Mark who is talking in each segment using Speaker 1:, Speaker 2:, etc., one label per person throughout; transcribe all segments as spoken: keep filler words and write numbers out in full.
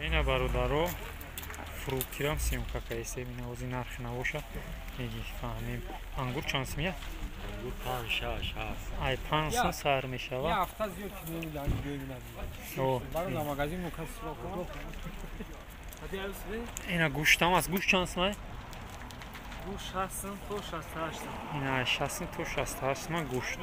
Speaker 1: اینا برادرها فروکتی هم سیمکا کایسته مینا وزی نرخ نباشه میگی فهمیم انگور چند سمیه؟
Speaker 2: انگور پنج شش هفت
Speaker 1: ای پنج سر میشه و
Speaker 3: یه هفته زیاد که نمیدن ببینم برای نماگزین مکسر رو
Speaker 1: اینا گوشت هم از گوشت چند سمیه؟
Speaker 3: گوشت هستن تو شصت و هشت
Speaker 1: اینا شصت تو شصت و هشت من گوشت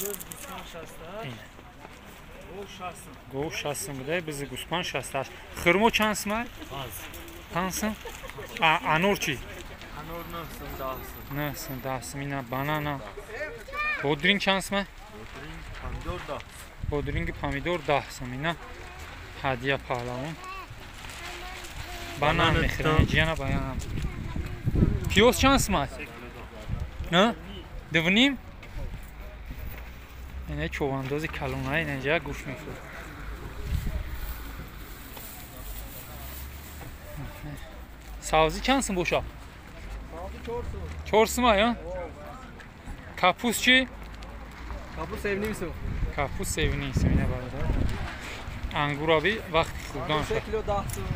Speaker 1: گوشت شصت بوده بیزی گوسپان شصت و هشت خرمو چند سمیه؟ پنج سم انور چی؟
Speaker 3: انور نه سم ده سم
Speaker 1: نه سم ده سم اینا بانانا بودرینگ چند سمیه؟
Speaker 3: پامیدور ده
Speaker 1: بودرینگ پامیدور ده سم اینا هدیه پهلوان بانان میخرن جیانا بایان پیوز چند سمیه؟ نه؟ دوونیم؟ اینه چوباندازی کلونای اینجا گوش میخوره سبزی چند سم بوشا؟ چهار سم یا؟ کپوس چی؟
Speaker 3: کپوس سیونیم سم
Speaker 1: کپوس سیونیم سم اینه برادر انگور آبی وقت خوردان شد
Speaker 3: کیلو ده سم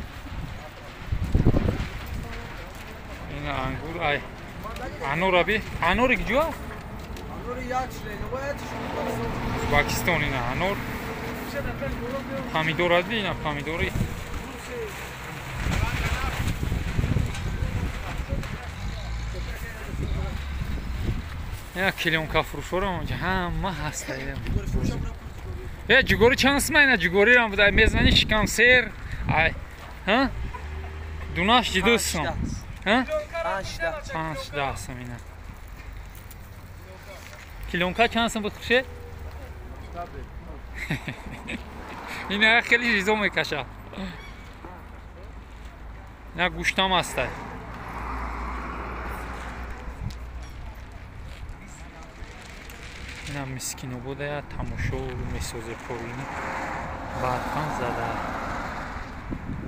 Speaker 1: اینه انگور ای انور آبی انور کجا؟
Speaker 3: انور یک شده باید
Speaker 1: پاکستان اینه انور پامیدور آبی اینه پامیدوری یا کلیونکا فروشور اونجا همه هست یا جگوری چند سمه اینه جگوری هم بوده میزنی شکم سیر ها دوناش جدو سم ها پنج ده سم اینه کلیونکا چند سم بود خوشه اینه خیلی ریزو میکشه نه گوشتام هسته این هم مسکینو بوده تماشا میسازه پایینی برفان زده